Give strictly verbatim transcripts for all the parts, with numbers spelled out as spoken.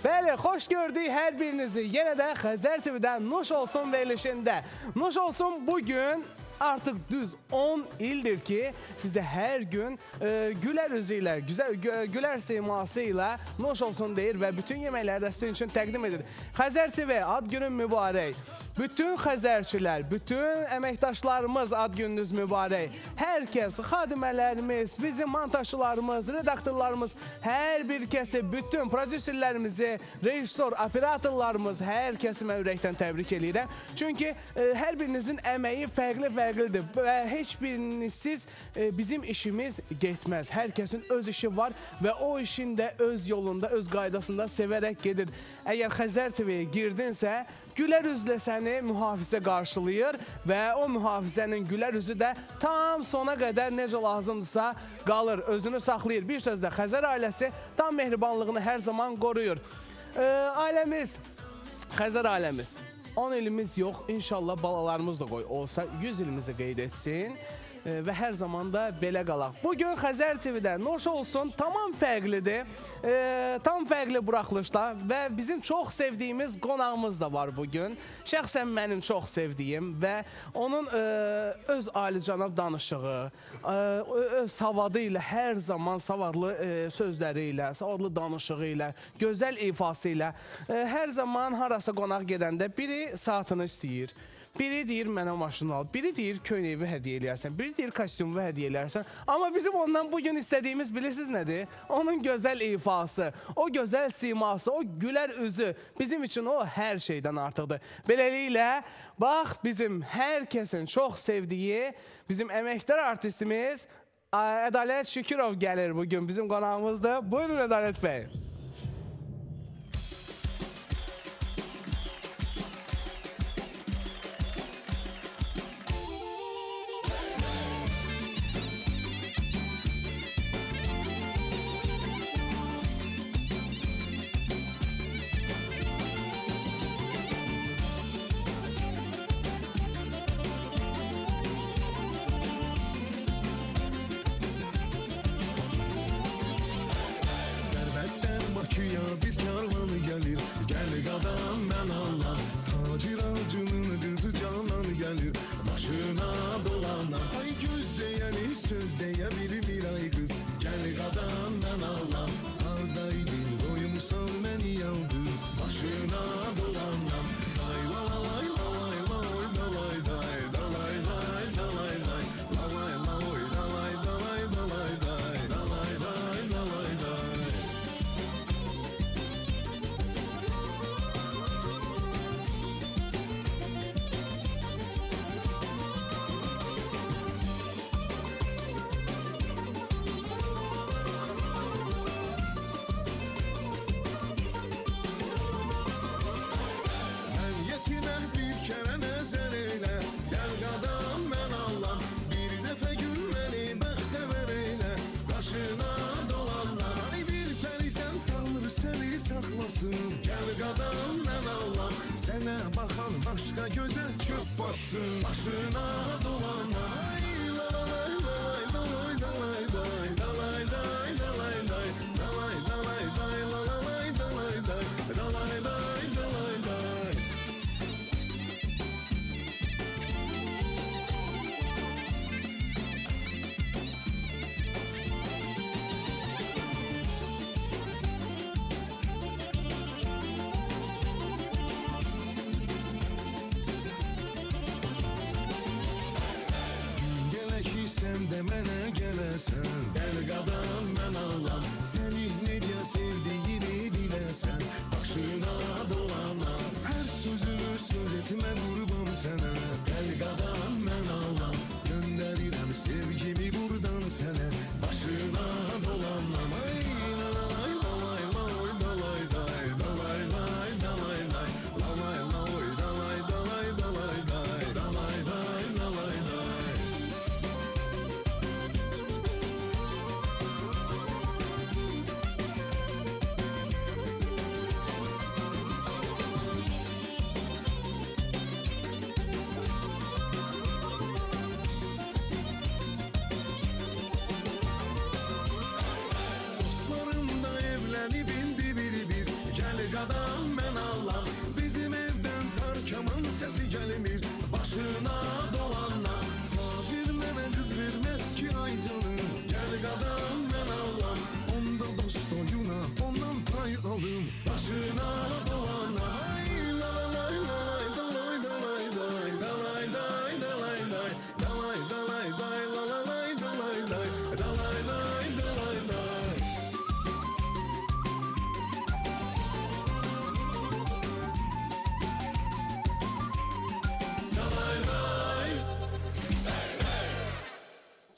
Bəli, xoş gördük hər birinizi. Yenə də Xəzər T V-dən Nuş Olsun verilişində. Nuş Olsun bugün artıq düz on ildir ki, sizə hər gün e, gülər üzü ilə, güzel, gülər siması ilə Nuş Olsun deyir və bütün yeməkləri də sizin üçün təqdim edir. Xəzər T V ad günün mübarək. Bütün xəzərçilər, bütün əməkdaşlarımız ad gününüz mübarək. Hər kəs, xadimələrimiz, bizim montajçılarımız, redaktorlarımız, hər bir kəsi, bütün prodüserlərimizi, rejissor, operatorlarımız, hər kəsi mən ürəkdən təbrik edirəm. Çünki e, hər birinizin əməyi fərqli-fərqlidir və heç birinizsiz e, bizim işimiz getməz. Hər kəsin öz işi var və o işin də öz yolunda, öz qaydasında sevərək gedir. Əgər Xəzər T V-yə girdinsə, gülər üzlə səni mühafizə qarşılayır və o mühafizənin gülər üzü də tam sona qədər necə lazımdırsa qalır, özünü saxlayır. Bir sözlə Xəzər ailəsi tam mehribanlığını hər zaman qoruyur. E, ailəmiz, Xəzər ailəmiz, on ilimiz yox, inşallah balalarımız da qoy olsa yüz ilimizi qeyd etsin e, və hər zaman da belə qalaq. Bugün Xəzər T V-də Nuş Olsun tamam fərqlidir, e, tam fərqli buraxılışda və bizim çox sevdiyimiz qonağımız da var bugün. Şəxsən mənim çox sevdiyim və onun e, öz alicənab danışığı, e, öz savadı ilə, hər zaman savadlı e, sözləri ilə, savadlı danışığı ilə, gözəl ifası ilə e, hər zaman harasa qonaq gedəndə biri saatını istəyir. Biri deyir mənə maşını al, biri deyir köynəyi hədiyyə eləyərsən, biri deyir kostyumu hədiyyə eləyərsən. Amma bizim ondan bugün istədiyimiz bilirsiniz nədir? Onun gözəl ifası, o gözəl siması, o gülər üzü bizim üçün o hər şeydən artıqdır. Beləliklə, bax bizim hər kəsin çox sevdiyi bizim əməkdar artistimiz Ədalət Şükürov gəlir bugün bizim qonağımızdır. Buyurun Ədalət bəy.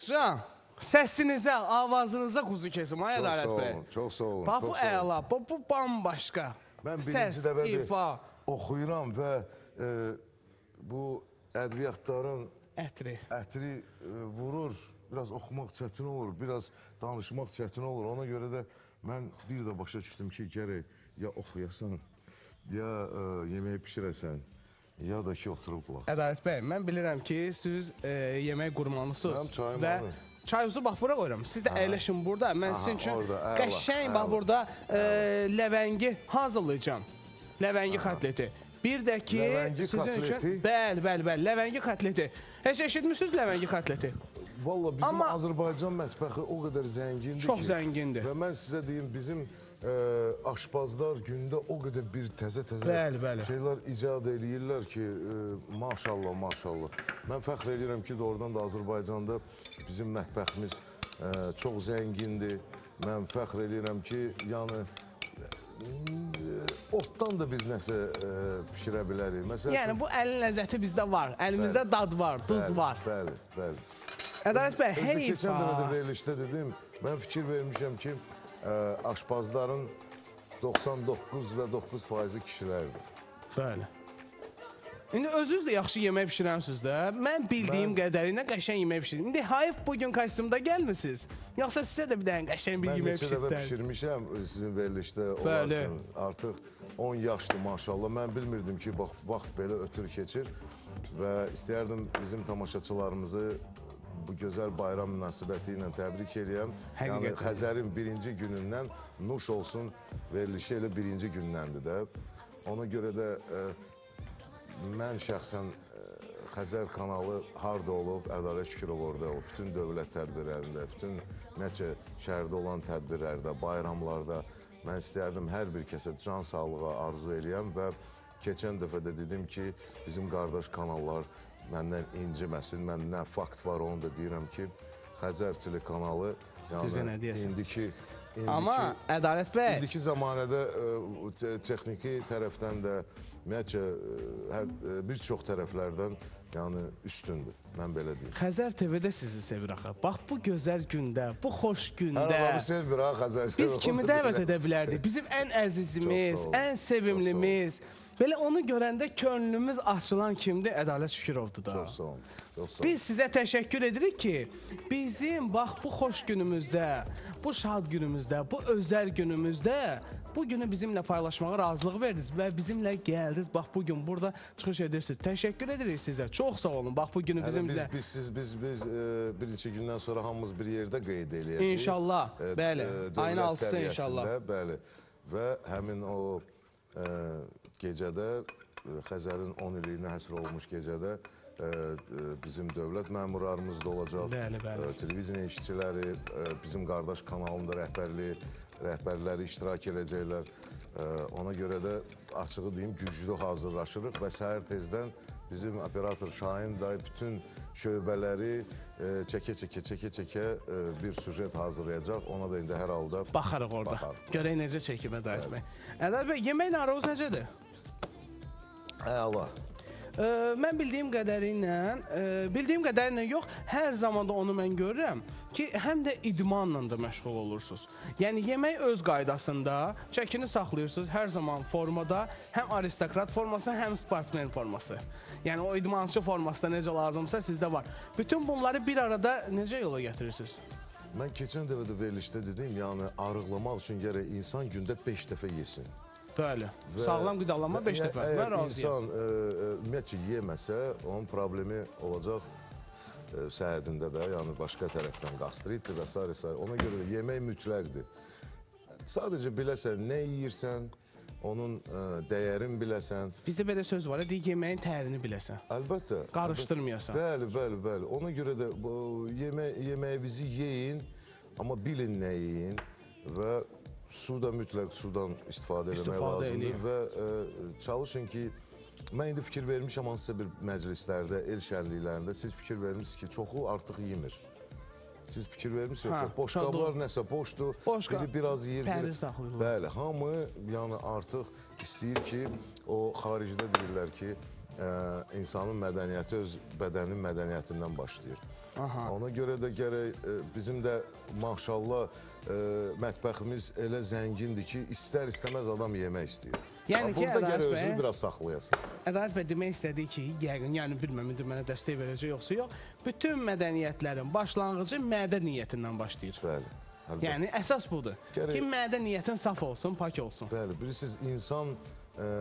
Can, səsinizə, avazınıza quzu kesim, ay Çox Ədalət sağ bəy. olun, çox sağ olun. Bax bu çox sağ olun. əla, bu, bu bambaşqa. Mən Səs, birinci dəfədir ifa, oxuyuram və e, bu ədviyyatların ətri. ətri e, vurur, biraz oxumaq çətin olur, biraz danışmaq çətin olur. Ona görə də mən bir də başa düşdüm ki, gərək ya oxuyasan, ya e, yeməyi pişirəsən, ya da ki, oturub qulaq. Ədalət bəy, mən bilirəm ki, siz e, yemək qurmanısınız. Mənim çayım və var. çayuzu bax bura qoyuram. Siz də əyləşin burada. Mən Aha, sizin üçün orada, əla, qəşəng bax əla, burada e, ləvəngi hazırlayacağam. Ləvəngi kotleti. Bir də ki, Ləvəngi sizin kotleti? üçün bəli, bəli, bəli, ləvəngi kotleti. Heç eşitmisiniz ləvəngi kotleti? Valla bizim Amma- Azərbaycan mətbəxi o qədər zəngindir Çox ki. zəngindir. Və mən sizə deyim, bizim e, aşpazlar gündə o qədər bir təzə-təzə Bəli, bəli. şeylər icad eləyirlər ki, e, maşallah, maşallah. Mən fəxr edirəm ki, doğrudan da Azərbaycanda bizim mətbəximiz e, çox zəngindir. Mən fəxr edirəm ki, yəni e, otdan da biz nəsə e, pişirə bilərik. Məsələn, Yəni bu əlin ləzzəti bizdə var. Əlimizdə dad var, duz bəli, var. Bəli, bəli. Ədalət bəy, Özü keçən dəfə də heyfa. verilişdə dedim, mən fikir vermişəm ki, ə, aşpazların doxsan doqquz və doqquz faizi kişilərdir. Bəli. İndi özünüz də yaxşı yemək bişirənsiniz də. Mən bildiyim qədərilə qəşəng yemək bişirdim. İndi hayf bugün kostyumda gəlmisiniz? Yoxsa sizə də bir dənə qəşəng bir Mən yemək neçə dəfə bişirdilər? pişirmişəm sizin verilişdə Bəli. olarkən. Artıq on yaşdır maşallah. Mən bilmirdim ki, bax, vaxt belə ötür keçir və istəyərdim bizim tamaşaçılarımızı bu gözəl bayram münasibəti ilə təbrik eləyəm. Yəni Həqiqətən. Xəzərin birinci günündən nuş olsun verilişi elə birinci gündəndir də. Ona görə də ə, mən şəxsən ə, Xəzər kanalı harda olub, Ədalət Şükürov orada olub, bütün dövlət tədbirlərində, bütün nəçə şəhərdə olan tədbirlərdə, bayramlarda mən istərdim hər bir kəsə can sağlığı arzu eləyəm və keçən dəfə də dedim ki, bizim qardaş kanallar məndən inciməsin. Mən nə fakt var onu da deyirəm ki, Xəzər telekanalı Düzə nə yəni deyəsən? indiki indiki Amma Ədalət bəy, İndiki zamanədə ə, te- texniki tərəfdən də ümumiyyətcə ə, hər ə, bir çox tərəflərdən yəni üstündür. Mən belə deyim. Xəzər T V-də sizi sevir axı. Bax bu gözəl gündə, bu xoş gündə. Hər adamı sevmir ha Xəzər. Biz kimi dəvət edə bilərdik? Bizim ən əzizimiz, Çox sağ olun. ən sevimlimiz. Belə onu görəndə könlümüz açılan kimdir? Ədalət Şükürovdur da. Çox sağ olun. Çox sağ olun. Biz sizə təşəkkür edirik ki, bizim bax bu xoş günümüzdə, bu şad günümüzdə, bu özəl günümüzdə bu günü bizimlə paylaşmağa razılıq verdiniz və bizimlə gəldiniz. Bax bu gün burada çıxış edirsiniz. Təşəkkür edirik sizə. Çox sağ olun. Bax bu günü Yəni bizimlə. biz biz siz biz biz e, bir neçə gündən sonra hamımız bir yerdə qeyd eləyəcəyik. İnşallah, E, bəli. e, dövlət Ayın altısı səviyyəsində, inşallah. Bəli. Və həmin o e, gecədə e, Xəzərin on illiyinə həsr olmuş gecədə e, e, bizim dövlət məmurlarımız da olacaq. Bəli, bəli. E, televiziya işçiləri, e, bizim qardaş kanalında rəhbərliyi, rəhbərləri iştirak edəcəklər. E, ona görə də açığı deyim, güclü hazırlaşırıq və səhər tezdən bizim operator Şahin dayı bütün şöbələri çəkə-çəkə, çəkə-çəkə bir sujet hazırlayacaq. Ona da indi hər halda Baxarıq orada. Baxarıq. Görək necə çəkim Ədalət bəy. Ədalət bəy, yemək narınız necədir? əla. Ə, mən bildiyim qədərilə, ə, bildiyim qədərilə yox, hər zaman da onu mən görürəm ki, həm də idmanla da məşğul olursunuz. Yəni yemək öz qaydasında, çəkini saxlayırsınız hər zaman formada, həm aristokrat forması, həm sportmen forması. Yəni o idmançı forması da necə lazımsa sizdə var. Bütün bunları bir arada necə yola gətirirsiniz? Mən keçən dəfə də verilişdə dedim, yəni arıqlamaq üçün gərək insan gündə beş dəfə yesin. Bəli. Və- Sağlam qidalanma beş və dəfə. əgər Mən razıyam. insan ə, ə, ümumiyyətcə yeməsə, onun problemi olacaq ə, səhədində də, yəni başqa tərəfdən qastritdir və s. s. Ona görə də yemək mütləqdir. Sadəcə biləsən, nə yeyirsən, onun ə, dəyərin biləsən. Bizdə belə söz var, deyək yeməyin tərini biləsən. Əlbəttə. Qarışdırmayasan. Bəli, bəli, bəli. Ona görə də bu yemək yeməyinizi yeyin, amma bilin nə yeyin və suda mütləq sudan istifadə etmək İstifadə lazımdır eləyin. və ə, çalışın ki, mən indi fikir vermişəm hansısa bir məclislərdə, el şənliklərində siz fikir vermişsiniz ki, çoxu artıq yemir. Siz fikir vermişsiniz, Hə, yoxsa boş çox qablar nəsə boşdur, Boş qab- biri biraz yeyir, pəri biri... saxlayırlar. Bəli, hamı yəni artıq istəyir ki, o xaricdə deyirlər ki, insanın mədəniyyəti öz bədənin mədəniyyətindən başlayır. Aha. Ona görə də gərək e, bizim də maşallah e, mətbəximiz elə zəngindir ki, istər-istəməz adam yemək istəyir. Yəni ki, burada gərək özünü biraz saxlayasın. Ədalət bəy demək istədiyi ki, yəqin, yəni bilməm, mənə dəstək verəcək yoxsa yox, bütün mədəniyyətlərin başlanğıcı mədə niyyətindən başlayır. Bəli. Əlbəttə. Yəni əsas budur gərək... ki, mədə niyyətin saf olsun, pak olsun. Bəli, bilirsiniz, insan e,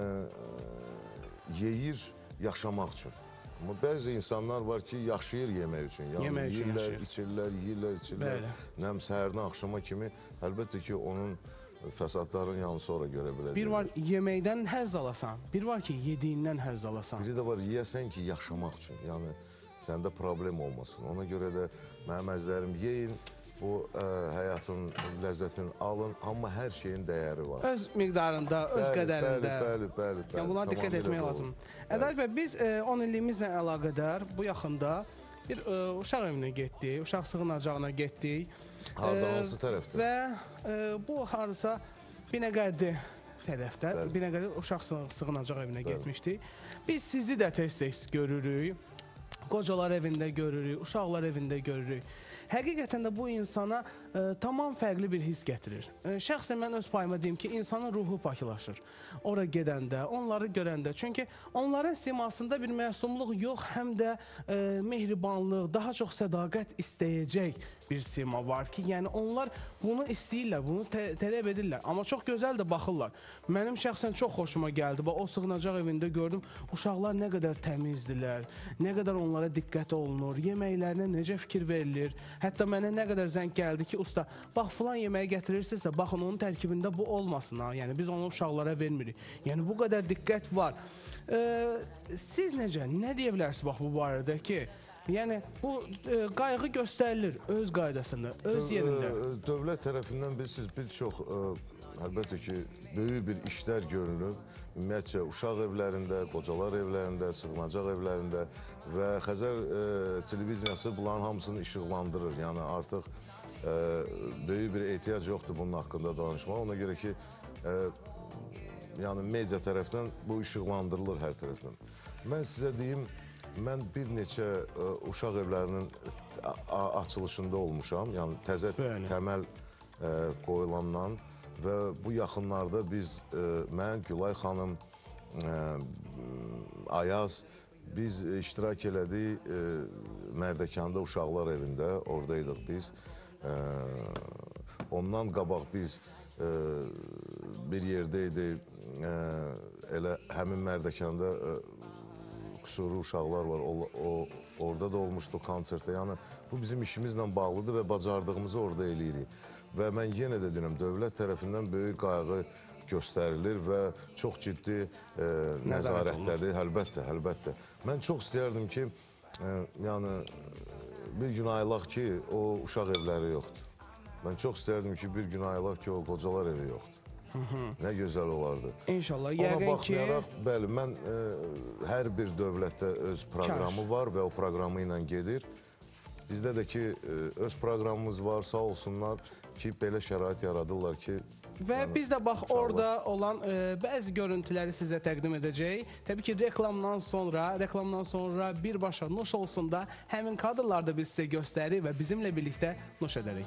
yeyir yaşamaq üçün. Amma bəzi insanlar var ki, yaşayır yemək üçün. Yəni, yemək üçün yiyirlər, yaşayır. içirlər, yiyirlər, içirlər. Nəm səhərdən axşama kimi, əlbəttə ki, onun fəsadların yanı sonra görə biləcək. Bir var yeməkdən həzz alasan, bir var ki, yediyindən həzz alasan. Biri də var, yiyəsən ki, yaşamaq üçün. Yəni, səndə problem olmasın. Ona görə də mənim əzlərim, yeyin, bu ə, həyatın ləzzətini alın, amma hər şeyin dəyəri var. Öz miqdarında, öz bəli, qədərində. Bəli, bəli, bəli. Yəni, bunlara diqqət etmək lazım. Ədalət bəy, biz e, on illiyimizlə əlaqədar bu yaxında bir e, uşaq evinə getdik, uşaq sığınacağına getdik. Harada, e, hansı tərəfdə? Və e, bu harasa Binəqədi tərəfdə, Binəqədi uşaq sığınacaq evinə bəli. Getmişdik. Biz sizi də tez-tez görürük, qocalar evində görürük, uşaqlar evində görürük. Həqiqətən də bu insana e, tamam fərqli bir his gətirir. E, şəxsən mən öz payıma deyim ki, insanın ruhu paklaşır. Ora gedəndə, onları görəndə. Çünki onların simasında bir məsumluq yox, həm də e, mehribanlıq, daha çox sədaqət istəyəcək bir sima var ki, yəni onlar bunu istəyirlər, bunu tələb edirlər. Amma çox gözəl də baxırlar. Mənim şəxsən çox xoşuma gəldi. Bax, o sığınacaq evində gördüm, uşaqlar nə qədər təmizdirlər, nə qədər onlara diqqət olunur, yeməklərinə necə fikir verilir. Hətta mənə nə qədər zəng gəldi ki, usta, bax, filan yeməyi gətirirsinizsə, baxın, onun tərkibində bu olmasın, ha. Yəni, biz onu uşaqlara vermirik. Yəni, bu qədər diqqət var. E, siz necə, nə deyə bilərsiniz, bax, bu barədə ki, yəni, bu e, qayğı göstərilir öz qaydasında, öz yerində. Dövlət tərəfindən bilirsiniz, bir çox, e, əlbəttə ki, böyük bir işlər görünür. Ümumiyyətcə, uşaq evlərində, qocalar evlərində, sığınacaq evlərində və Xəzər e, televiziyası bunların hamısını işıqlandırır. Yəni, artıq e, böyük bir ehtiyac yoxdur bunun haqqında danışmağa. Ona görə ki, e, yəni, media tərəfdən bu işıqlandırılır hər tərəfdən. Mən sizə deyim, mən bir neçə ə, uşaq evlərinin açılışında olmuşam, yəni təzə Bəli. təməl ə, qoyulandan və bu yaxınlarda biz, ə, mən, Gülay xanım, ə, Ayaz, biz iştirak elədik ə, Mərdəkanda uşaqlar evində, oradaydıq biz. Ə, ondan qabaq biz ə, bir yerdəydik, ə, elə həmin Mərdəkanda ə, qüsurlu uşaqlar var, o, o, orada da olmuşdu konsertdə. Yəni, bu bizim işimizlə bağlıdır və bacardığımızı orada eləyirik. Və mən yenə də deyirəm, dövlət tərəfindən böyük qayğı göstərilir və çox ciddi e, nəzarətdədir. Əlbəttə, əlbəttə. Mən çox istəyərdim ki, e, yəni, bir gün ayılaq ki, o uşaq evləri yoxdur. Mən çox istəyərdim ki, bir gün ayılaq ki, o qocalar evi yoxdur. Hı -hı. Nə gözəl olardı. İnşallah, yəqin ki... Ona baxmayaraq, bəli, mən e, hər bir dövlətdə öz proqramı Kaş. var və o proqramı ilə gedir. Bizdə də ki, e, öz proqramımız var, sağ olsunlar ki, belə şərait yaradırlar ki... Və yəni, biz də bax, inşallah. orada olan e, bəzi görüntüləri sizə təqdim edəcəyik. Təbii ki, reklamdan sonra, reklamdan sonra birbaşa nuş olsun da həmin kadrları da biz sizə göstərik və bizimlə birlikdə nuş edərik.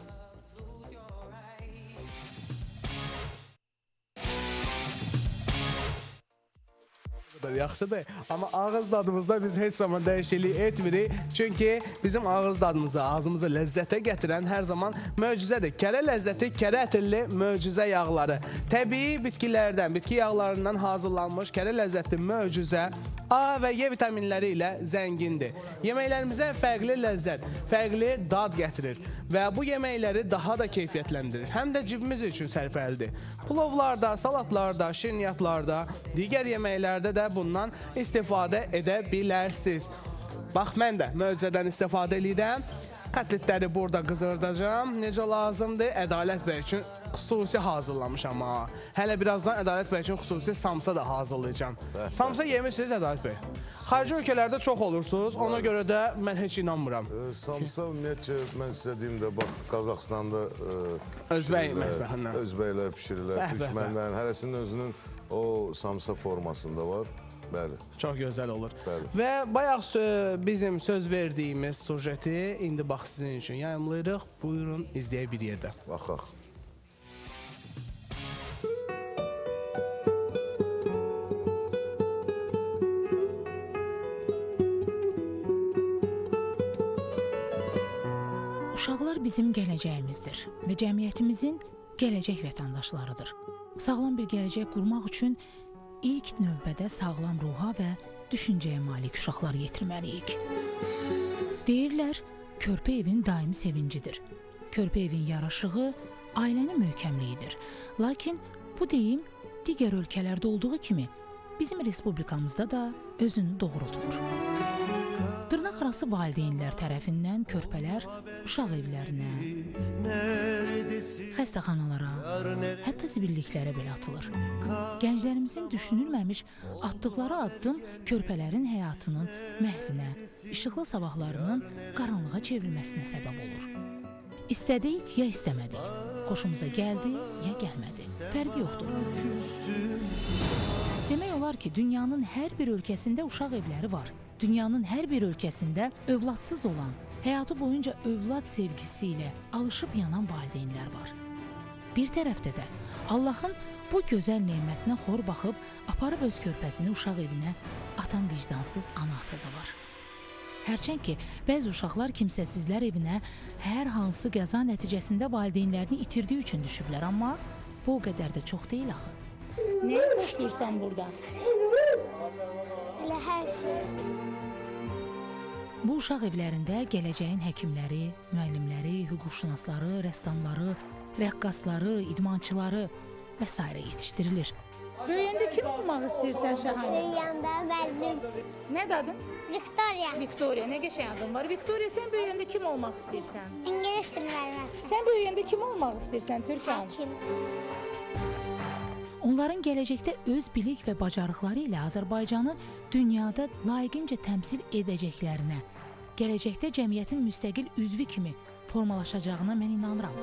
Yaxşıdır, amma ağız dadımızda biz heç zaman dəyişiklik etmirik. Çünki bizim ağız dadımızı, ağzımızı ləzzətə gətirən hər zaman möcüzədir. Kərə ləzzəti, kərə ətirli möcüzə yağları. Təbii bitkilərdən, bitki yağlarından hazırlanmış kərə ləzzətli möcüzə A və Y vitaminləri ilə zəngindir. Yeməklərimizə fərqli ləzzət, fərqli dad gətirir və bu yeməkləri daha da keyfiyyətləndirir. Həm də cibimiz üçün sərfəlidir. Plovlarda, salatlarda, şirniyyatlarda, digər yeməklərdə də bundan istifadə edə bilərsiniz. Bax, mən də möcüzədən istifadə edirəm. Kotletləri burada qızırdacağım. Necə lazımdır? Ədalət bəy üçün xüsusi hazırlamışam. Hələ birazdan Ədalət bəy üçün xüsusi samsa da hazırlayacağım. Samsa yemirsiniz Ədalət bəy? Xarici ölkələrdə çox olursunuz. Ona görə də mən heç inanmıram. Samsa ümumiyyətcə, mən sizə deyim də, bax, Qazaxstanda Özbək mətbəxindən. Özbəklər pişirirlər, türkmənlərin, hərəsinin özünün o samsa formasında var. Bəli. Çox gözəl olur. Bəli. Və bayaq sö- bizim söz verdiyimiz sujeti indi bax sizin üçün yayımlayırıq. Buyurun izləyək bir yerdə. Baxaq. Uşaqlar bizim gələcəyimizdir və cəmiyyətimizin gələcək vətəndaşlarıdır. Sağlam bir gələcək qurmaq üçün ilk növbədə sağlam ruha və düşüncəyə malik uşaqlar yetirməliyik. Deyirlər, körpə evin daimi sevincidir. Körpə evin yaraşığı ailənin möhkəmliyidir. Lakin bu deyim digər ölkələrdə olduğu kimi bizim respublikamızda da özünü doğrultmur. Dırnaqarası valideynlər tərəfindən körpələr uşaq evlərinə, xəstəxanalara, hətta zibilliklərə belə atılır. Gənclərimizin düşünülməmiş atdıqları addım körpələrin həyatının məhvinə, işıqlı sabahlarının qaranlığa çevrilməsinə səbəb olur. İstədik ya istəmədik, xoşumuza gəldi ya gəlmədi, fərqi yoxdur. Demək olar ki, dünyanın hər bir ölkəsində uşaq evləri var. Dünyanın hər bir ölkəsində övladsız olan, həyatı boyunca övlad sevgisi ilə alışıb yanan valideynlər var. Bir tərəfdə də Allahın bu gözəl nemətinə xor baxıb, aparıb öz körpəsini uşaq evinə atan vicdansız ana-ata da var. Hərçənd ki, bəzi uşaqlar kimsəsizlər evinə hər hansı qəza nəticəsində valideynlərini itirdiyi üçün düşüblər, amma bu o qədər də çox deyil axı. Nəyə xoşlayırsan burada? Elə hər şey. Bu uşaq evlərində gələcəyin həkimləri, müəllimləri, hüquqşünasları, rəssamları, rəqqasları, idmançıları və s. yetişdirilir. Böyüyəndə kim olmaq istəyirsən Şahanə? Böyüyəndə müəllim. Nədir adın? Viktoriya. Viktoriya, nə qəşəng adın var. Viktoriya, sən böyüyəndə kim olmaq istəyirsən? İngilis dili müəlliməsi. Sən böyüyəndə kim olmaq istəyirsən Türkan? Həkim. Onların gələcəkdə öz bilik və bacarıqları ilə Azərbaycanı dünyada layiqincə təmsil edəcəklərinə, gələcəkdə cəmiyyətin müstəqil üzvü kimi formalaşacağına mən inanıram.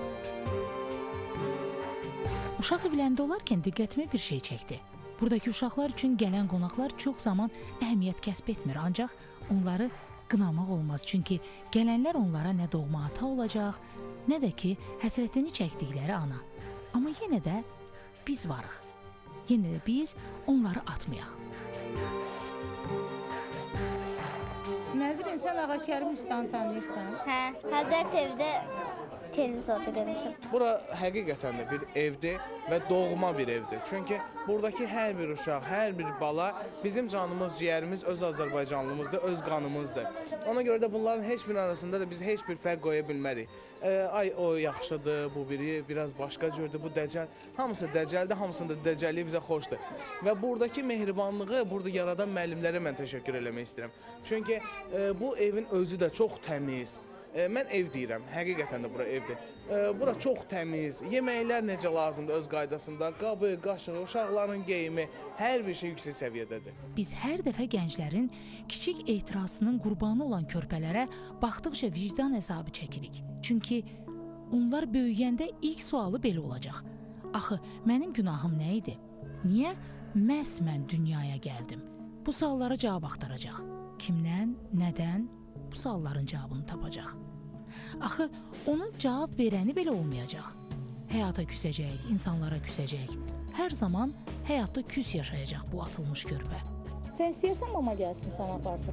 Uşaq evlərində olarkən diqqətimi bir şey çəkdi. Buradakı uşaqlar üçün gələn qonaqlar çox zaman əhəmiyyət kəsb etmir, ancaq onları qınamaq olmaz. Çünki gələnlər onlara nə doğma ata olacaq, nə də ki, həsrətini çəkdikləri ana. Amma yenə də biz varıq. Yenə də biz onları atmayaq. Nəzrin, sən Ağa Kərim Üstanı tanıyırsan? Hə, Həzər T V-də televizorda görmüşəm. Bura həqiqətən də bir evdir və doğma bir evdir. Çünki buradakı hər bir uşaq, hər bir bala bizim canımız, ciyərimiz, öz Azərbaycanlımızdır, öz qanımızdır. Ona görə də bunların heç bir arasında da biz heç bir fərq qoya bilmərik. E, ay o yaxşıdır, bu biri biraz başqa cürdür, bu dəcəl. Hamısı dəcəldir, hamısının da dəcəlliyi bizə xoşdur. Və buradakı mehribanlığı burada yaradan müəllimlərə mən təşəkkür eləmək istəyirəm. Çünki e, bu evin özü də çox təmiz. E, mən ev deyirəm, həqiqətən də bura evdir. E, bura çox təmiz, yeməklər necə lazımdır öz qaydasında, qabı, qaşığı, uşaqların geyimi, hər bir şey yüksək səviyyədədir. Biz hər dəfə gənclərin kiçik etirazının qurbanı olan körpələrə baxdıqca vicdan əzabı çəkirik. Çünki onlar böyüyəndə ilk sualı belə olacaq. Axı, mənim günahım nə idi? Niyə məhz mən dünyaya gəldim? Bu suallara cavab axtaracaq. Kimdən, nədən? Bu sualların cavabını tapacaq. Axı, onun cavab verəni belə olmayacaq. Həyata küsəcək, insanlara küsəcək. Hər zaman həyatda küs yaşayacaq bu atılmış körpə. Sən istəyirsən mama gəlsin, sana aparsın.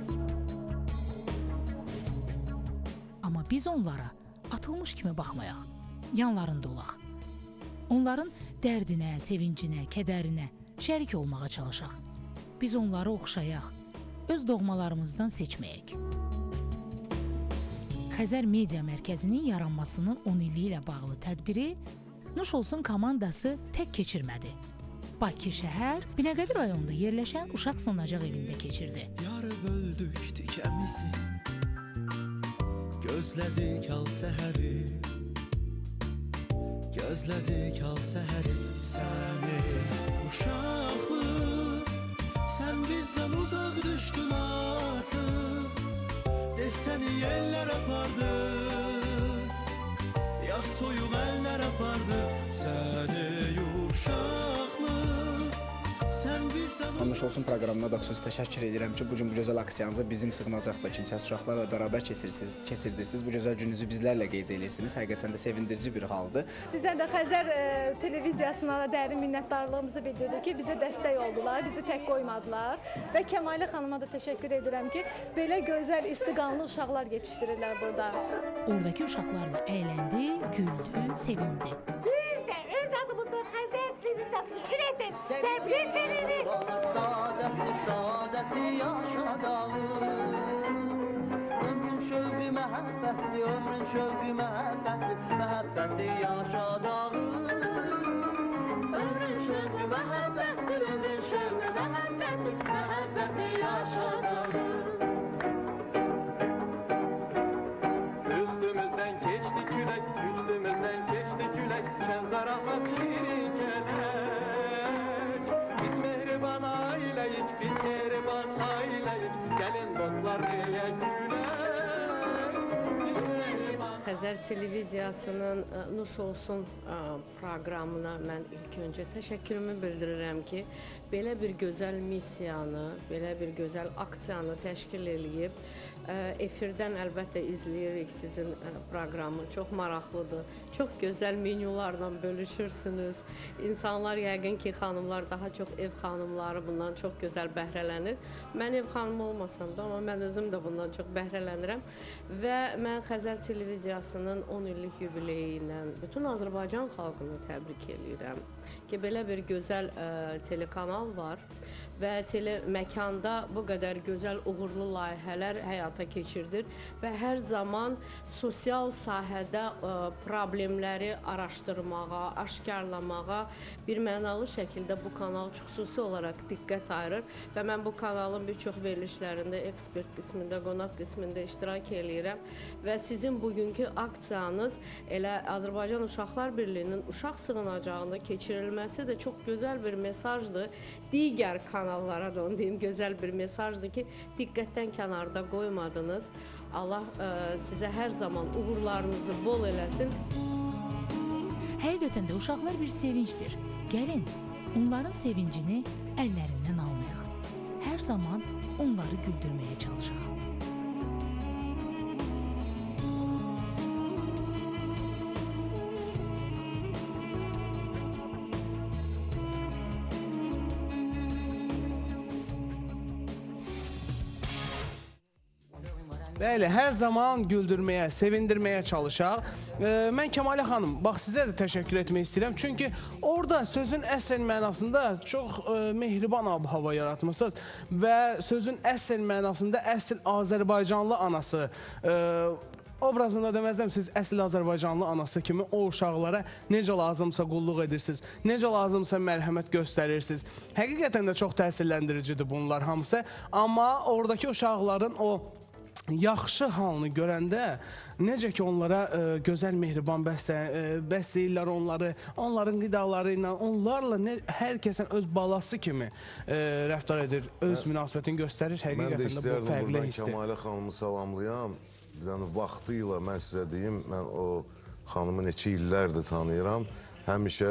Amma biz onlara atılmış kimi baxmayaq. Yanlarında olaq. Onların dərdinə, sevincinə, kədərinə şərik olmağa çalışaq. Biz onları oxşayaq, öz doğmalarımızdan seçməyək. Xəzər Media Mərkəzinin yaranmasının on illiyi ilə bağlı tədbiri Nuş Olsun komandası tək keçirmədi. Bakı şəhər Binəqədi rayonunda yerləşən uşaq sığınacaq evində keçirdi. Yarıb öldük tikəmizi, gözlədik al səhəri, gözlədik al səhəri səni. Uşaqlıq, sən bizdən uzaq düşdün artıq, desəni əllər apardı, ya soyuq əllər apardı səni. Uşaqlıq, sən bizdən Nuş olsun proqramına da xüsusi təşəkkür edirəm ki, bugün bu gözəl aksiyanızı bizim sığınacaqda kimsəsiz uşaqlarla bərabər keçirirsiniz, keçirdirsiniz. Bu gözəl gününüzü bizlərlə qeyd edirsiniz. Həqiqətən də sevindirici bir haldır. Sizdən də Xəzər e, televiziyasına da dərin minnətdarlığımızı bildiririk ki, bizə dəstək oldular, bizi tək qoymadılar və Kəmalə xanıma da təşəkkür edirəm ki, belə gözəl istiqanlı uşaqlar yetişdirirlər burada. Oradakı uşaqlarla əyləndi, güldü, sevindi. Bir də öz adımızda Xəzər televiziyasını üretin. Təbrik edirik. Saadəti yaşadalım. Ömrün şövqü məhəbbətli, ömrün şövqü məhəbbətli, məhəbbəti yaşadalım. Ömrün şövqü məhəbbətli, ömrün şövqü məhəbbətli, məhəbbəti yaşadalım. Üstümüzdən keçdi külək, üstümüzdən keçdi külək, şən zarahat şirin gələk. Biz mehriban ailəyik, biz mehriban ailəyik, gəlin dostlar eləyək gülək. Biz mehriban... Xəzər televiziyasının Nuş olsun proqramına mən ilk öncə təşəkkürümü bildirirəm ki, belə bir gözəl missiyanı, belə bir gözəl aksiyanı təşkil eləyib. Efirdən əlbəttə izləyirik sizin proqramı, çox maraqlıdır, çox gözəl menyularla bölüşürsünüz. İnsanlar yəqin ki, xanımlar, daha çox ev xanımları bundan çox gözəl bəhrələnir. Mən ev xanımı olmasam da, amma mən özüm də bundan çox bəhrələnirəm. Və mən Xəzər televiziyasının on illik yubileyi ilə bütün Azərbaycan xalqını təbrik edirəm ki, belə bir gözəl ə, telekanal var və tele məkanda bu qədər gözəl, uğurlu layihələr həyata keçirdir və hər zaman sosial sahədə ə, problemləri araşdırmağa, aşkarlamağa bir mənalı şəkildə bu kanal xüsusi olaraq diqqət ayırır və mən bu kanalın bir çox verilişlərində ekspert qismində, qonaq qismində iştirak edirəm və sizin bugünkü aksiyanız elə Azərbaycan Uşaqlar Birliyinin uşaq sığınacağında keçirilməsi də çox gözəl bir mesajdır. Digər kanallara da onu deyim, gözəl bir mesajdır ki, diqqətdən kənarda qoymadınız. Allah ə, sizə hər zaman uğurlarınızı bol eləsin. Həqiqətən də uşaqlar bir sevincdir. Gəlin, onların sevincini əllərindən almayaq. Hər zaman onları güldürməyə çalışaq. Bəli, hər zaman güldürməyə, sevindirməyə çalışaq. E, mən Kəmalə xanım, bax sizə də təşəkkür etmək istəyirəm. Çünki orada sözün əsl mənasında çox e, mehriban ab-hava yaratmışsınız və sözün əsl mənasında əsl Azərbaycanlı anası e, obrazında deməzdəm, siz əsl Azərbaycanlı anası kimi o uşaqlara necə lazımsa qulluq edirsiniz, necə lazımsa mərhəmət göstərirsiniz. Həqiqətən də çox təsirləndiricidir bunlar hamısı. Amma oradakı uşaqların o yaxşı halını görəndə necə ki onlara e, gözəl mehriban bəslə, e, bəsləyirlər onları, onların qidaları ilə, onlarla nə, hər kəsən öz balası kimi e, rəftar edir, öz mən, münasibətini göstərir. Həqiqətən də bu fərqli hissdir. Mən də istəyərdim buradan Kəmalə xanımı salamlayam. Yəni, vaxtı ilə mən sizə deyim, mən o xanımı neçə illərdir tanıyıram. Həmişə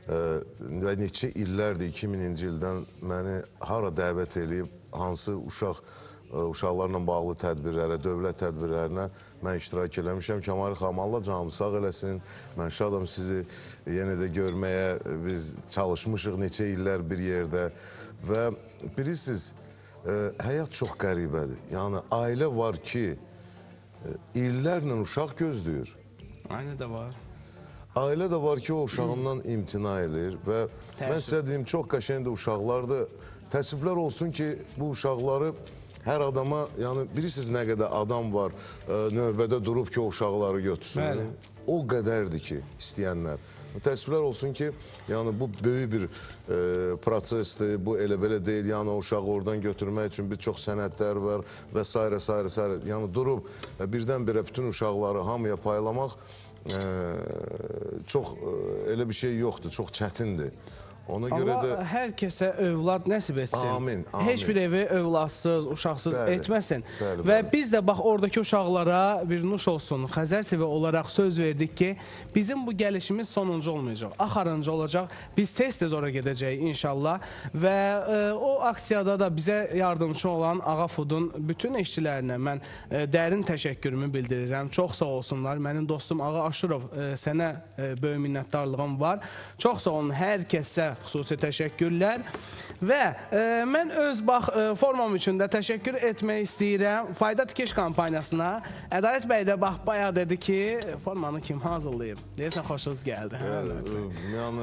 və e, neçə illərdir, iki mininci ildən məni hara dəvət edib, hansı uşaq uşaqlarla bağlı tədbirlərə, dövlət tədbirlərinə mən iştirak eləmişəm. Kəmalə xanım, Allah canım sağ eləsin. Mən şadam sizi yenə də görməyə. Biz çalışmışıq neçə illər bir yerdə və bilirsiniz, e, həyat çox qəribədir. Yəni, ailə var ki, e, illərlə uşaq gözləyir. Ailə də var. Ailə də var ki, o uşağından imtina edir və Təəssüf. Mən sizə deyim, çox qəşəngdir uşaqlardır. Təəssüflər olsun ki, bu uşaqları hər adama, yəni bilirsiniz nə qədər adam var, e, növbədə durub ki, o uşaqları götürsün. Bəli. O qədərdir ki, istəyənlər. Təəssüflər olsun ki, yəni bu böyük bir e, prosesdir, bu elə-belə deyil, yəni o uşağı oradan götürmək üçün bir çox sənədlər var və s. s. s. Yəni durub birdən-birə bütün uşaqları hamıya paylamaq e, çox e, elə bir şey yoxdur, çox çətindir. Ona görə Allah də hər kəsə övlad nəsib etsin. Amin, amin. Heç bir evi övladsız, uşaqsız Bəli, etməsin. bəli, Və bəli. biz də bax oradakı uşaqlara bir nuş olsun. Xəzər T V olaraq söz verdik ki, bizim bu gəlişimiz sonuncu olmayacaq. Axırıncı olacaq. Biz tez-tez ora gedəcəyik inşallah. Və e, o aksiyada da bizə yardımcı olan Ağa Foodun bütün işçilərinə mən e, dərin təşəkkürümü bildirirəm. Çox sağ olsunlar. Mənim dostum Ağa Aşurov, e, sənə e, böyük minnətdarlığım var. Çox sağ olun hər kəsə xüsusi təşəkkürlər. Və e, mən öz bax e, formam üçün də təşəkkür etmək istəyirəm Fayda Tikiş kampaniyasına. Ədalət bəy də bax bayaq dedi ki, formanı kim hazırlayıb? Deyəsən xoşunuz gəldi. Hə? e, yəni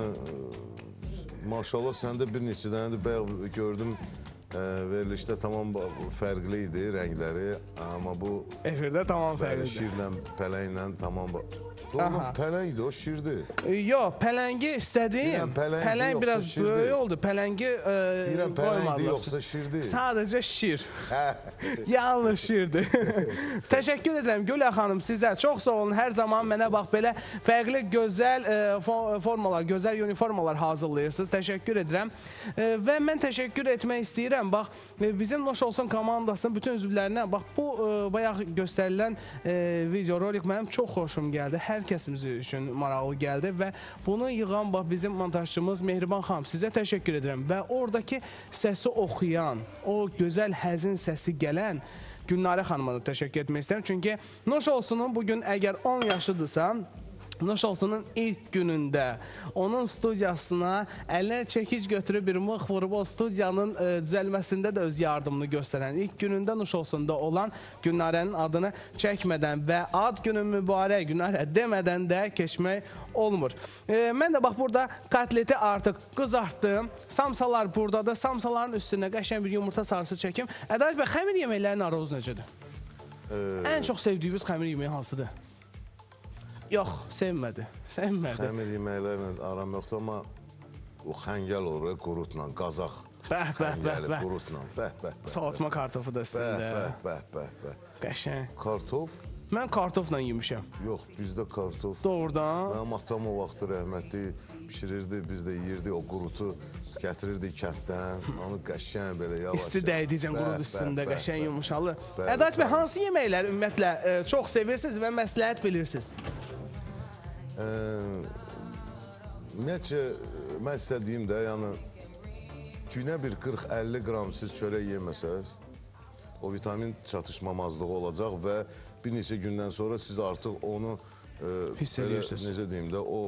e, maşallah səndə bir neçə dənədir bayaq gördüm. E, verilişdə tamam fərqli idi rəngləri, amma bu efirdə tamam fərqlidir. Şirlə, pələnglə tamam. Doğru, pələngdir, o şirdir. E, yox, pələngi istədim. Deyirəm, pələngi Pələng yoxsa biraz şirdir. böyük oldu. Pələngi e, Deyirəm, pələngdir yoxsa şirdir. Sadəcə şir. Yalnız şirdir. Təşəkkür edirəm Gülə xanım sizə. Çox sağ olun. Hər zaman mənə bax belə fərqli gözəl e, formalar, gözəl uniformalar hazırlayırsınız. Təşəkkür edirəm. E, və mən təşəkkür etmək istəyirəm. Bax, e, bizim Noş Olsun komandasının bütün üzvlərinə bax bu e, bayaq göstərilən e, videorolik mənim çox xoşum gəldi. Hər kəsimiz üçün maraqlı gəldi və bunu yığan bax bizim montajçımız Mehriban xanım sizə təşəkkür edirəm və oradakı səsi oxuyan, o gözəl həzin səsi gələn Gülnarə xanıma da təşəkkür etmək istəyirəm. Çünki Noş Olsunun bugün əgər on yaşıdırsa, Noş Olsunun ilk günündə onun studiyasına əlinə çəkic götürüb bir mıx vurub o studiyanın e, düzəlməsində də öz yardımını göstərən, ilk günündə Noş Olsunda olan Gülnarənin adını çəkmədən və ad günü mübarək Gülnarə demədən də keçmək olmur. E, mən də bax burada kotleti artıq qızartdım. Samsalar buradadır. Samsaların üstünə qəşəng bir yumurta sarısı çəkim. Ədalət bəy, xəmir yeməklərinin aruz necədir? Ee, Ən çox sevdiyiniz xəmir yeməyi hansıdır? Yox, sevmədi. Sevmədi. Xəmir yeməklərlə aram yoxdur, amma o xəngəl olur, qurutla, qazaq. Bəh, bəh, bəh, bəh. Qurutla, bəh, bəh, bəh. Soğutma kartofu da üstündə. Bəh, bəh, bəh, bəh. Qəşəng. Kartof? Mən kartofla yemişəm. Yox, bizdə kartof. Doğrudan. Mənim atam o vaxtı rəhmətli pişirirdi, biz də yiyirdik, o qurutu gətirirdi kənddən, onu qəşəng belə yavaş. İsti dəydicəm qurut üstündə, qəşəng yumuşalı. Bəli, Ədalət bəy, sağ olun. hansı yeməkləri ümumiyyətlə e, çox sevirsiniz və məsləhət bilirsiniz? Ee, Ümumiyyətcə, mən istədiyim də, yəni günə bir qırx əlli qram siz çörək yeməsəz, o vitamin çatışmamazlığı olacaq və bir neçə gündən sonra siz artıq onu e, Hiss belə, edirsiniz. necə deyim də, o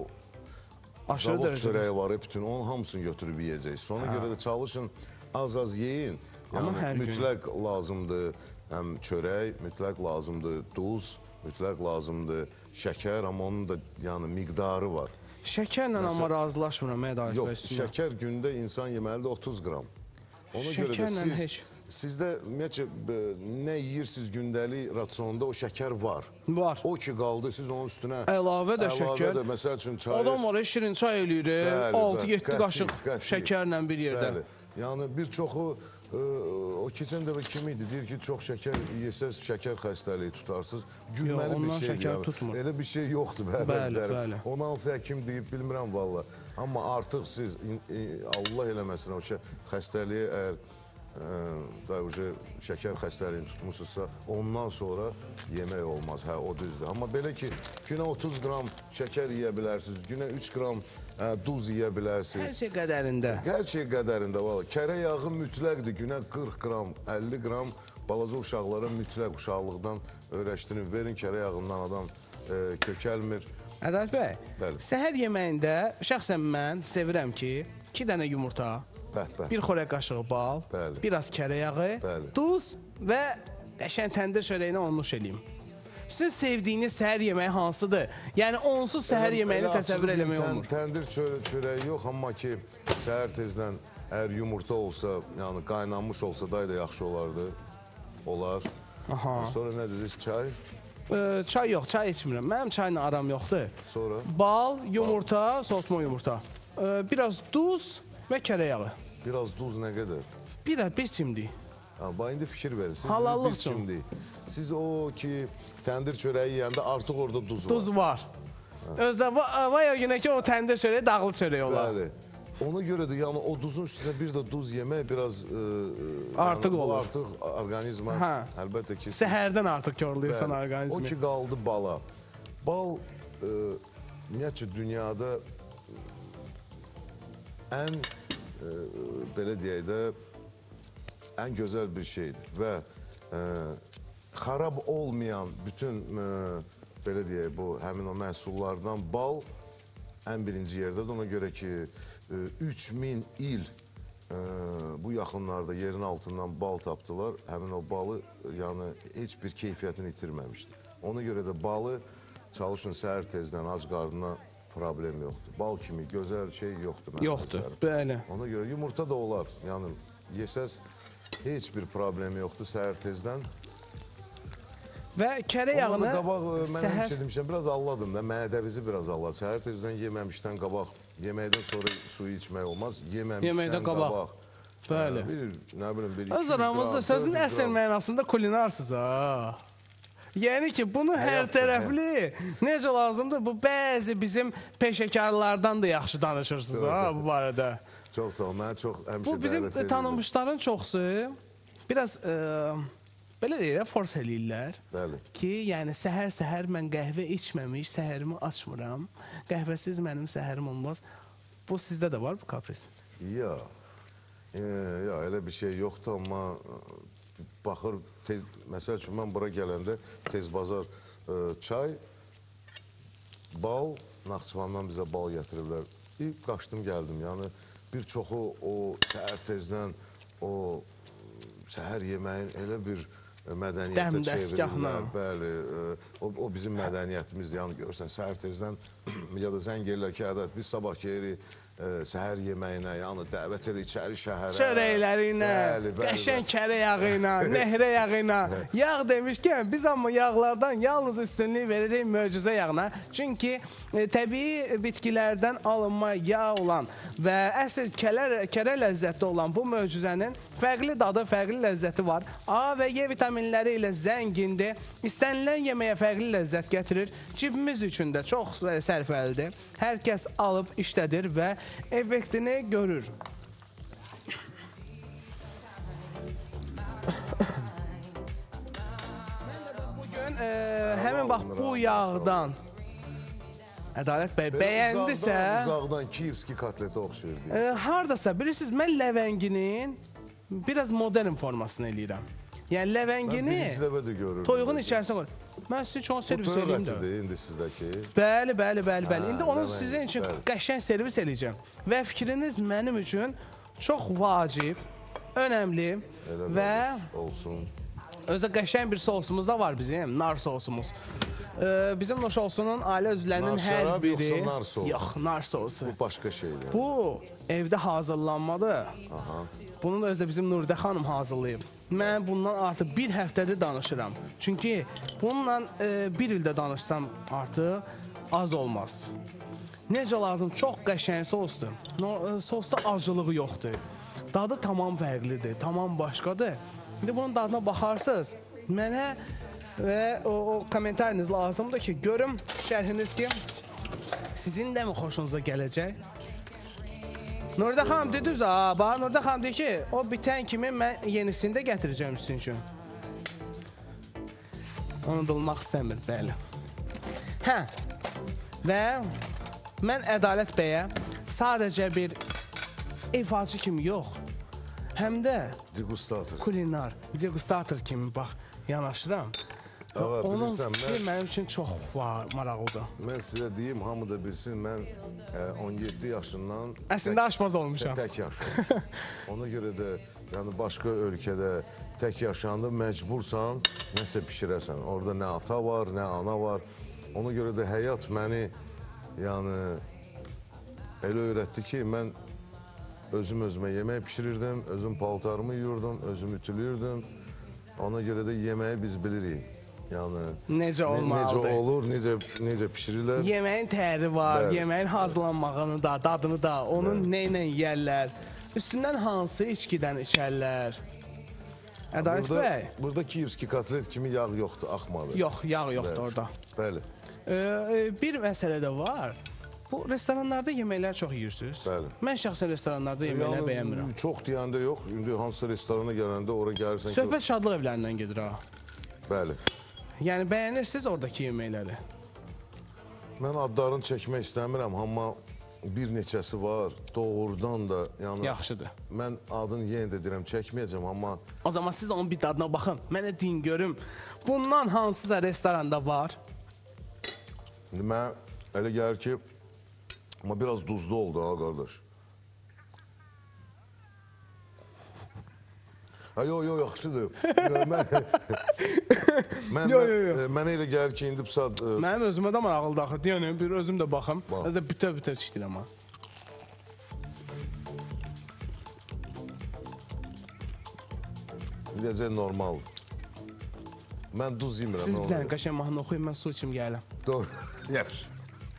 Aşırı zavod dərəcədə. çörəyi var, bütün onun hamısını götürüb yeyəcəksiniz. Ona görə də çalışın, az-az yeyin. Amma Yəni, hər gün. mütləq lazımdır həm çörək, mütləq lazımdır duz, mütləq lazımdır şəkər, amma onun da yəni miqdarı var. Şəkərlə Məsəl- amma razılaşmıram Ədalət bəy Yox, üstünə. şəkər gündə insan yeməlidir otuz qram. Ona görə də Şəkərlə siz, heç. sizdə ümumiyyətcə b- nə yeyirsiniz gündəlik rasionda o şəkər var. Var. O ki qaldı, siz onun üstünə Əlavə də əlavə şəkər. də, məsəl üçün çayı... Adam var, şirin çay eləyir, Bəli, altı bəli, yeddi qəti, qaşıq qəti. şəkərlə bir yerdə. Bəli. Yəni bir çoxu e, o keçən dəfə kim idi? Deyir ki, çox şəkər yesəz şəkər xəstəliyi tutarsınız. Gülməli bir ondan şeydir. şəkər yəni. tutmur. Elə bir şey yoxdur Bəli, bəbəzlərim. bəli. Onu hansı həkim deyib bilmirəm valla. Amma artıq siz in, in, Allah eləməsin o şey xəstəliyi əgər e, da uje şəkər xəstəliyini tutmusunuzsa, ondan sonra yemək olmaz. Hə, o düzdür. Amma belə ki, günə otuz qram şəkər yeyə bilərsiniz, günə üç qram ə, duz yeyə Hər bilərsiniz. şey qədərində. Hər şey qədərində valla. Kərə yağı mütləqdir. Günə qırx qram, əlli qram balaca uşaqlara mütləq uşaqlıqdan öyrəşdirin. Verin kərə yağından adam e, kökəlmir. Ədalət bəy, Bəli. səhər yeməyində şəxsən mən sevirəm ki, iki dənə yumurta, Bəh, bəh. bir xörək qaşığı bal, Bəli. biraz kərə yağı, Bəli. duz və qəşəng təndir çörəyini onluş eləyim. Sizin sevdiyiniz səhər yeməyi hansıdır? Yəni onsuz səhər Elə- yeməyini elə təsəvvür açıq eləmək deyim, olmur. tən- Təndir çörə, çörəyi yox, amma ki səhər tezdən əgər yumurta olsa, yəni qaynanmış olsa da yaxşı olardı. Olar. Aha. Sonra nə dediniz? Çay? Ee, çay yox, çay içmirəm. Mənim çayla aram yoxdur. Sonra? Bal, yumurta, soğutma yumurta. Ee, biraz duz və kərə yağı. Biraz duz nə qədər? Bir, bir çimdik. Ha, bax indi fikir verin. Siz Halallıq biz üçün. şimdi siz o ki təndir çörəyi yeyəndə artıq orada duz var. Duz var. Özdə va- vay o günə ki o təndir çörəyi dağlı çörək olar. Bəli. Ona görə də yəni o duzun üstünə bir də duz yemək biraz e, Artıq yəni, olur. Bu artıq orqanizma Hə. əlbəttə ki. Səhərdən artıq yorulursan Bəli. orqanizmi. O ki qaldı bala. Bal e, ümumiyyətcə dünyada ən e, belə deyək də ən gözəl bir şeydir və e, xarab olmayan bütün e, belə deyək bu həmin o məhsullardan bal ən birinci yerdədir. Ona görə ki üç min il e, bu yaxınlarda yerin altından bal tapdılar. Həmin o balı yəni heç bir keyfiyyətini itirməmişdir. Ona görə də balı çalışın səhər tezdən ac qarnına problem yoxdur. Bal kimi gözəl şey yoxdur. Yoxdur, bəli. Ona görə yumurta da olar. Yəni yesəz heç bir problemi yoxdur səhər tezdən. Və kərə yağını Ondan da qabaq mən səhər... həmişə demişəm, biraz alladın da, mədəvizi biraz allad. Səhər tezdən yeməmişdən qabaq, yeməkdən sonra suyu içmək olmaz, yeməmişdən Yeməkdən qabaq. qabaq. Bəli. Bir, nə bilim, bir Öz aramızda sözün əsl mənasında kulinarsınız ha. Yəni ki, bunu hər tərəfli necə lazımdır, bu bəzi bizim peşəkarlardan da yaxşı danışırsınız ha bu barədə. Çox sağ ol, mən çox həmişə Bu bizim tanınmışların çoxsu biraz... Belə deyirlər, fors eləyirlər ki, yəni səhər-səhər mən qəhvə içməmiş, səhərimi açmıram. Qəhvəsiz mənim səhərim olmaz. Bu sizdə də var bu kapris? Ya, ya elə bir şey yoxdur, amma baxır, məsəl üçün mən bura gələndə tez bazar çay, bal, Naxçıvandan bizə bal gətiriblər. Bir qaçdım, gəldim, yəni bir çoxu o səhər tezdən o səhər yeməyin elə bir mədəniyyətə çevirirlər, bəli, o, o bizim mədəniyyətimizdir, yəni görürsən, səhər tezdən ya da zəng edirlər ki, ədət, biz sabah geri səhər yeməyinə, yəni dəvət edir içəri şəhərə. Çörəkləri ilə, qəşən kərə yağı ilə, nehrə yağı ilə. Yağ demişkən, biz amma yağlardan yalnız üstünlük veririk möcüzə yağına. Çünki e, təbii bitkilərdən alınma yağ olan və əsl kərə, kərə ləzzətli olan bu möcüzənin fərqli dadı, fərqli ləzzəti var. A və Y vitaminləri ilə zəngindir. İstənilən yeməyə fərqli ləzzət gətirir. Cibimiz üçün də çox sərfəlidir. Hər kəs alıb işlədir və effektini görür. Bugün e, həmin bax bu yağdan Ədalət bəy bəyəndisə uzaqdan Kiyevski kotleti oxşuyur e, hardasa bilirsiniz mən ləvənginin biraz modern formasını eləyirəm. Yəni ləvəngini toyuğun içərisinə qoyur. Mən sizin üçün servis eləyim də. Bu törətidir indi sizdəki. Bəli, bəli, bəli, bəli. İndi onu sizin üçün qəşən servis eləyəcəm. Və fikriniz mənim üçün çox vacib, önəmli və olsun. Özdə qəşən bir sosumuz da var bizim, nar sosumuz. Bizim Noş Olsun'un ailə üzvlərinin hər biri... Yoxsa nar sosu? Yox, nar sosu. Bu başqa şeydir. Bu evdə hazırlanmadı. Bunu da özdə bizim Nuridə xanım hazırlayıb. Mən bundan artıq bir həftədir danışıram. Çünki bununla e, bir ildə danışsam artıq az olmaz. Necə lazım? Çox qəşəng sosdur. No, e, sosda acılığı yoxdur. Dadı tamam fərqlidir, tamam başqadır. İndi bunun dadına baxarsınız. Mənə və o, o kommentarınız lazımdır ki, görüm şərhiniz ki, sizin də mi xoşunuza gələcək? Nuridə xanım dediniz, bax, Nuridə xanım deyir ki, o bitən kimi mən yenisini də gətirəcəm sizin üçün. Unudulmaq istəmir, bəli. Hə, və mən Ədalət bəyə sadəcə bir ifaçı kimi yox, həm də degustator, kulinar, degustator kimi bax, yanaşıram. Ağa, onun bilirsən, fikri mən, mənim üçün çox maraqlıdır. Mən sizə deyim, hamı da bilsin, mən e, on yeddi yaşından əslində aşmaz olmuşam. Tək yaşamışam. Ona görə də yəni başqa ölkədə tək yaşandı, məcbursan nəsə pişirəsən. Orada nə ata var, nə ana var. Ona görə də həyat məni yəni elə öyrətdi ki, mən özüm özümə yemək pişirirdim, özüm paltarımı yuyurdum, özüm ütülüyürdüm. Ona görə də yeməyi biz bilirik. Yəni necə olmalıdır? Necə olur, necə necə bişirirlər? Yeməyin təri var, bəli, yeməyin hazırlanmağını da, dadını da, onun nə ilə yeyərlər, üstündən hansı içkidən içərlər. Ədalət bəy? Burada Kiyevski kotlet kimi yağ yoxdur, axmadı. Yox, yağ yoxdur orada. Bəli. Ee, bir məsələ də var. Bu restoranlarda yeməklər çox yeyirsiniz. Bəli. Mən şəxsən restoranlarda yeməklər Yəni, bəyənmirəm. Çox deyəndə yox. İndi hansısa restorana gələndə ora gəlirsən ki... Söhbət şadlıq evlərindən gedir ha. Bəli. Yəni bəyənirsiniz oradakı yeməkləri. Mən adlarını çəkmək istəmirəm, amma bir neçəsi var. Doğrudan da, yəni... Yaxşıdır. Mən adını yenə də deyirəm, çəkməyəcəm, amma... O zaman siz onun bir dadına baxın. Mənə deyin görüm. Bundan hansısa restoranda var? İndi mən elə gəlir ki, amma biraz duzlu oldu ha, qardaş. Ha, yox, yox, yaxşıdır. Mən, Yo, yo, yo. mən, mənə elə gəlir ki, indi pısad... Mənim özümə də maraqlıdır axı. Yəni, bir özüm də baxım. Bax. Özdə bütöv-bütöv işləyirəm ha. Necə normal. Mən duz yemirəm. Siz bir dənə qəşəng mahnı oxuyun, mən su içim gələm. Doğru. Yaxşı.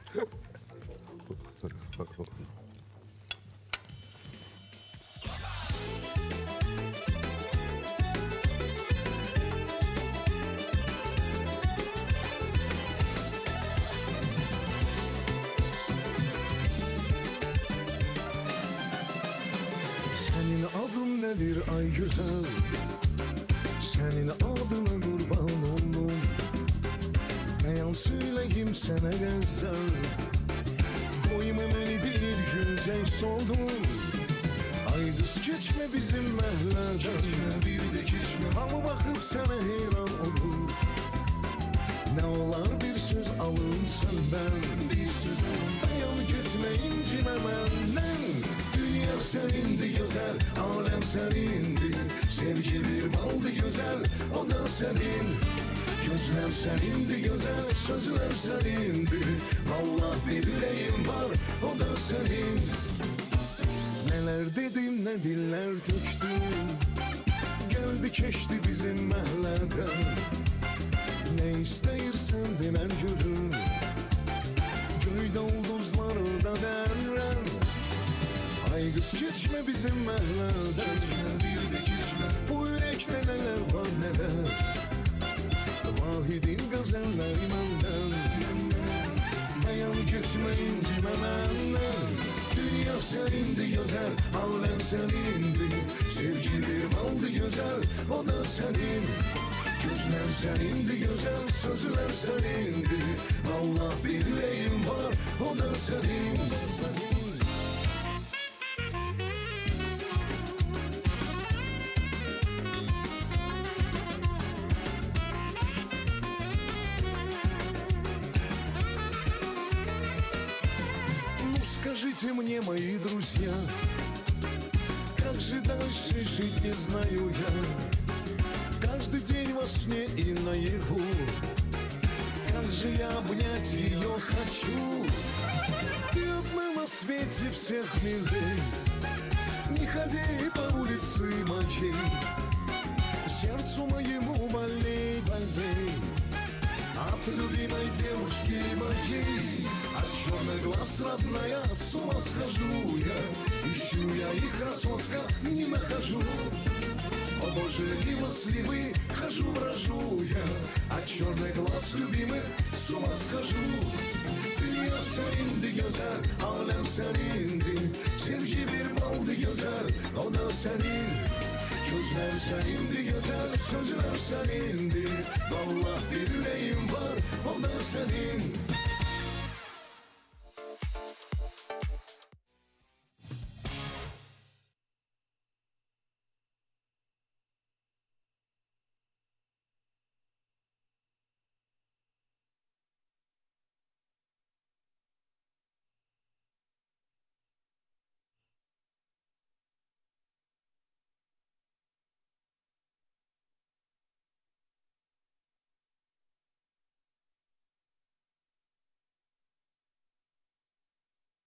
Senin adın nedir ay güzel? Senin adına kurban oldum. Beyan söyleyeyim sana güzel. Koyma beni bir gülce soldun. Ay kız geçme bizim mehlerden. Bir de geçme. Ama bakıp sana heyran olur. Ne olar bir söz alın senden. Bir söz alın. Beyan gitme incime benden. Dünya senindi güzel, alem senindi. Sevgi bir baldı güzel, o da senin. Gözler senindi güzel, sözler senindi. Vallahi bir dileğim var, o da senin. Neler dedim, ne diller töktüm. Geldi keçti bizim mahalleden. Ne isteyirsen demen görün. Göyde ulduzları da derren. Ay kız geçme bizim mahalleden. Bir de geçme. Bu yürekte neler var neler. Vahidin gazelleri benden. Beyan geçme incime benden. Dünya senindi güzel, alem senindi. Sevgi bir baldı güzel, o da senin. Gözler senindi güzel, sözler senindi. Vallahi bir dileğim var, o da senin. Скажите мне, мои друзья, как же дальше жить не знаю я. Каждый день во сне и наяву, как же я обнять ее хочу. Ты одна на свете всех милей, не ходи по улице моей. Сердцу моему болей, болей от любимой девушки моей. От черных глаз, родная, с ума схожу я. Ищу я их, красотка, не нахожу. О боже, милостливый, хожу, брожу я. От черных глаз любимых с ума схожу. Dünya senindi güzel, alem senindi. Sevgi bir baldı güzel, o da senin. Gözler senindi güzel, sözler senindi. Vallahi bir yüreğim var, o da senin.